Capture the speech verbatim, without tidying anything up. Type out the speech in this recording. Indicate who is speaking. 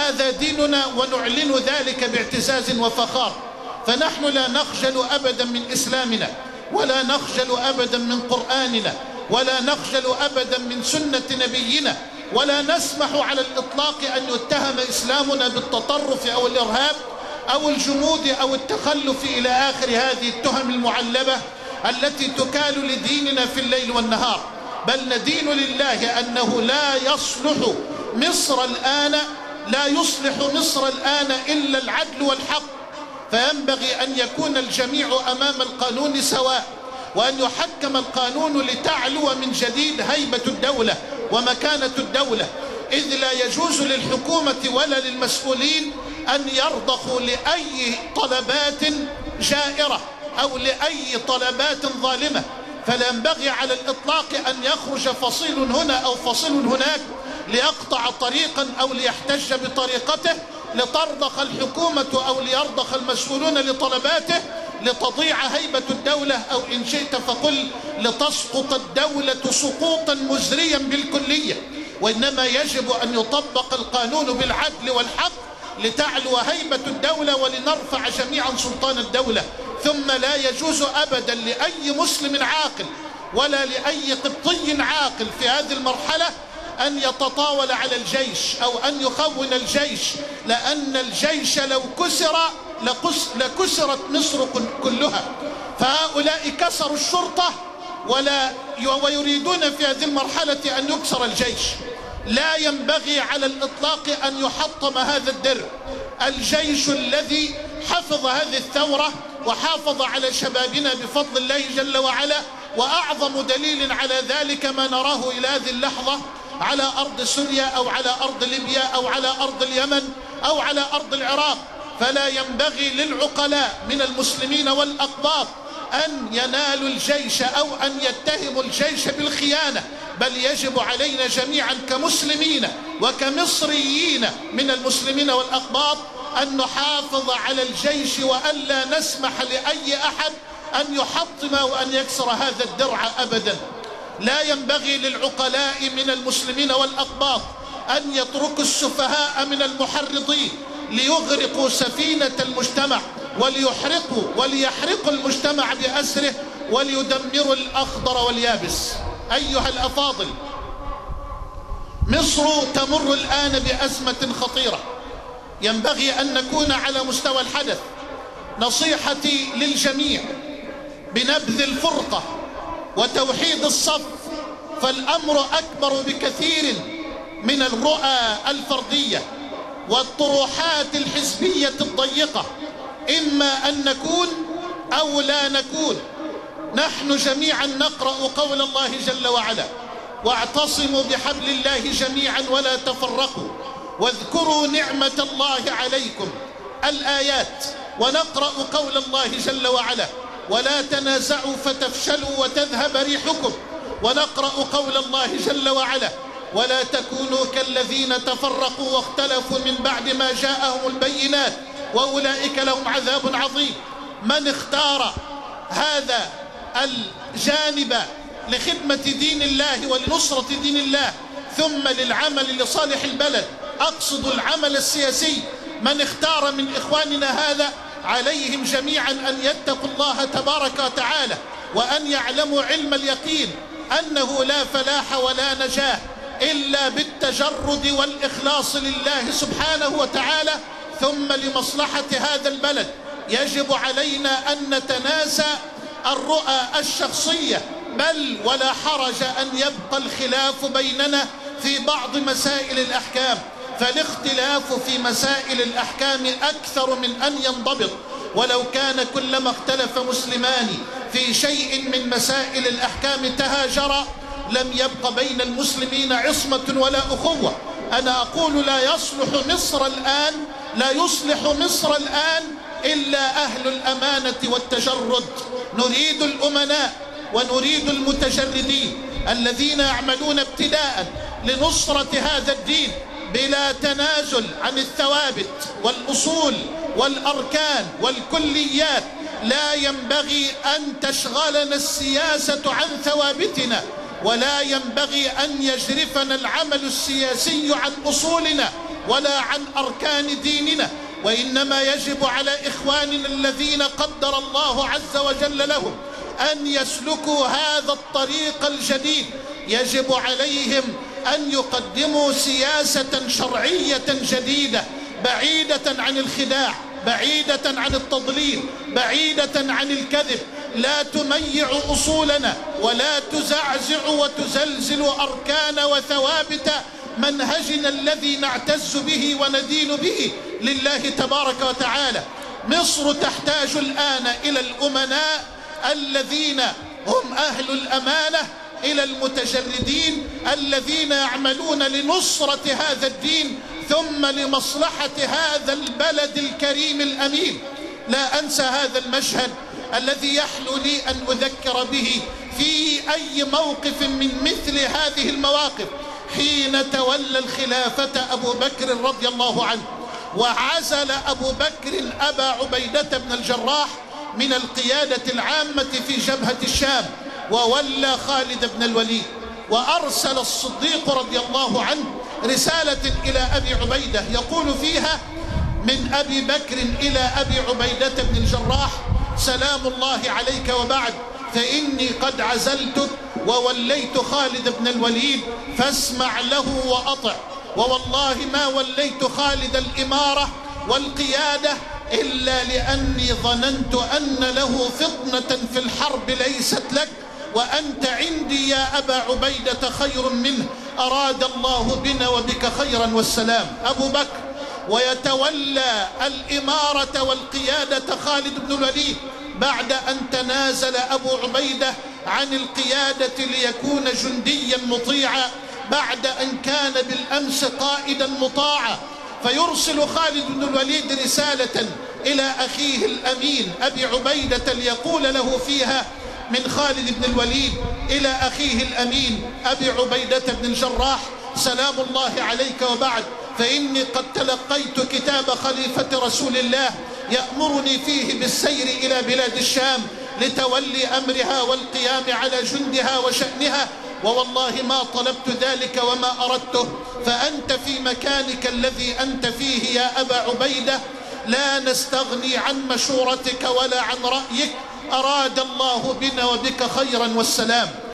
Speaker 1: هذا ديننا ونعلن ذلك باعتزاز وفخار. فنحن لا نخجل أبدا من إسلامنا، ولا نخجل أبدا من قرآننا، ولا نخجل أبدا من سنة نبينا، ولا نسمح على الإطلاق أن يتهم إسلامنا بالتطرف أو الإرهاب أو الجمود أو التخلف إلى آخر هذه التهم المعلبة التي تكال لديننا في الليل والنهار. بل ندين لله أنه لا يصلح مصر الآن لا يصلح مصر الآن إلا العدل والحق، فينبغي أن يكون الجميع أمام القانون سواء، وأن يحكم القانون لتعلو من جديد هيبة الدولة ومكانة الدولة، إذ لا يجوز للحكومة ولا للمسؤولين أن يرضخوا لأي طلبات جائرة أو لأي طلبات ظالمة. فلا ينبغي على الإطلاق أن يخرج فصيل هنا أو فصيل هناك ليقطع طريقا أو ليحتج بطريقته لترضخ الحكومة أو ليرضخ المسؤولون لطلباته لتضيع هيبة الدولة، أو إن شئت فقل لتسقط الدولة سقوطا مزريا بالكلية. وإنما يجب أن يطبق القانون بالعدل والحق لتعلو هيبة الدولة ولنرفع جميعا سلطان الدولة. ثم لا يجوز أبدا لأي مسلم عاقل ولا لأي قبطي عاقل في هذه المرحلة أن يتطاول على الجيش أو أن يخون الجيش، لأن الجيش لو كسر لكسرت مصر كلها. فهؤلاء كسروا الشرطة ولا ويريدون في هذه المرحلة أن يكسر الجيش. لا ينبغي على الإطلاق أن يحطم هذا الدرع. الجيش الذي حفظ هذه الثورة وحافظ على شبابنا بفضل الله جل وعلا، وأعظم دليل على ذلك ما نراه إلى هذه اللحظة على أرض سوريا أو على أرض ليبيا أو على أرض اليمن أو على أرض العراق. فلا ينبغي للعقلاء من المسلمين والأقباط أن ينالوا الجيش أو أن يتهموا الجيش بالخيانة، بل يجب علينا جميعا كمسلمين وكمصريين من المسلمين والأقباط أن نحافظ على الجيش، وألا نسمح لأي أحد أن يحطم وأن يكسر هذا الدرع أبدا. لا ينبغي للعقلاء من المسلمين والأقباط أن يتركوا السفهاء من المحرضين ليغرقوا سفينة المجتمع وليحرقوا وليحرقوا المجتمع بأسره وليدمروا الأخضر واليابس. أيها الأفاضل، مصر تمر الآن بأزمة خطيرة، ينبغي أن نكون على مستوى الحدث. نصيحتي للجميع بنبذ الفرقة وتوحيد الصف، فالأمر أكبر بكثير من الرؤى الفردية والطروحات الحزبية الضيقة. إما أن نكون أو لا نكون. نحن جميعا نقرأ قول الله جل وعلا: واعتصموا بحبل الله جميعا ولا تفرقوا واذكروا نعمة الله عليكم، الآيات. ونقرأ قول الله جل وعلا: ولا تنازعوا فتفشلوا وتذهب ريحكم. ونقرأ قول الله جل وعلا: ولا تكونوا كالذين تفرقوا واختلفوا من بعد ما جاءهم البينات وأولئك لهم عذاب عظيم. من اختار هذا الجانب لخدمة دين الله ولنصرة دين الله ثم للعمل لصالح البلد، أقصد العمل السياسي، من اختار من إخواننا هذا عليهم جميعا أن يتقوا الله تبارك وتعالى، وأن يعلموا علم اليقين أنه لا فلاح ولا نجاة إلا بالتجرد والإخلاص لله سبحانه وتعالى ثم لمصلحة هذا البلد. يجب علينا أن نتناسى الرؤى الشخصية، بل ولا حرج أن يبقى الخلاف بيننا في بعض مسائل الأحكام، فالاختلاف في مسائل الأحكام أكثر من أن ينضبط. ولو كان كلما اختلف مسلمان في شيء من مسائل الأحكام تهاجرا لم يبق بين المسلمين عصمة ولا أخوة. أنا أقول لا يصلح مصر الآن لا يصلح مصر الآن إلا أهل الأمانة والتجرد. نريد الأمناء ونريد المتجردين الذين يعملون ابتداء لنصرة هذا الدين بلا تنازل عن الثوابت والأصول والأركان والكليات. لا ينبغي أن تشغلنا السياسة عن ثوابتنا، ولا ينبغي أن يجرفنا العمل السياسي عن أصولنا، ولا عن أركان ديننا، وإنما يجب على إخواننا الذين قدر الله عز وجل لهم أن يسلكوا هذا الطريق الجديد، يجب عليهم أن يقدموا سياسة شرعية جديدة بعيدة عن الخداع، بعيدة عن التضليل، بعيدة عن الكذب، لا تميع أصولنا ولا تزعزع وتزلزل أركان وثوابت منهجنا الذي نعتز به وندين به لله تبارك وتعالى. مصر تحتاج الآن إلى الأمناء الذين هم أهل الأمانة، إلى المتجردين الذين يعملون لنصرة هذا الدين ثم لمصلحة هذا البلد الكريم الأمين. لا أنسى هذا المشهد الذي يحلو لي أن أذكر به في أي موقف من مثل هذه المواقف، حين تولى الخلافة أبو بكر رضي الله عنه، وعزل أبو بكر أبا عبيدة بن الجراح من القيادة العامة في جبهة الشام، وولى خالد بن الوليد، وأرسل الصديق رضي الله عنه رسالة إلى أبي عبيدة يقول فيها: من أبي بكر إلى أبي عبيدة بن الجراح سلام الله عليك، وبعد فإني قد عزلتك ووليت خالد بن الوليد فاسمع له وأطع، ووالله ما وليت خالد الإمارة والقيادة إلا لأني ظننت أن له فطنة في الحرب ليست لك، وأنت عندي يا أبا عبيدة خير منه، أراد الله بنا وبك خيرا والسلام. أبو بكر ويتولى الإمارة والقيادة خالد بن الوليد بعد أن تنازل أبو عبيدة عن القيادة ليكون جنديا مطيعا، بعد أن كان بالأمس قائدا مطاعا. فيرسل خالد بن الوليد رسالة إلى أخيه الأمين أبي عبيدة ليقول له فيها من خالد بن الوليد إلى أخيه الأمين أبي عبيدة بن الجراح: سلام الله عليك، وبعد فإني قد تلقيت كتاب خليفة رسول الله يأمرني فيه بالسير إلى بلاد الشام لتولي أمرها والقيام على جندها وشأنها، ووالله ما طلبت ذلك وما أردته، فأنت في مكانك الذي أنت فيه يا أبا عبيدة لا نستغني عن مشورتك ولا عن رأيك، أراد الله بنا وبك خيرا والسلام.